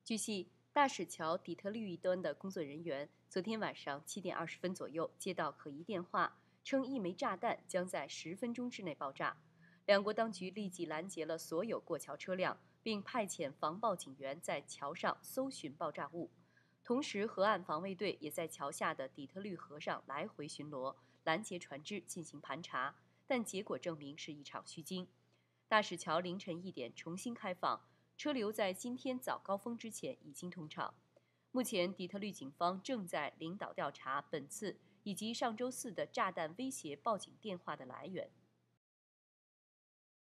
据悉，大使桥底特律一端的工作人员昨天晚上7点20分左右接到可疑电话，称一枚炸弹将在10分钟之内爆炸。两国当局立即拦截了所有过桥车辆，并派遣防暴警员在桥上搜寻爆炸物。同时，河岸防卫队也在桥下的底特律河上来回巡逻，拦截船只进行盘查，但结果证明是一场虚惊。大使桥凌晨1点重新开放，车流在今天早高峰之前已经通畅。目前，底特律警方正在领导调查本次以及上周四的炸弹威胁报警电话的来源。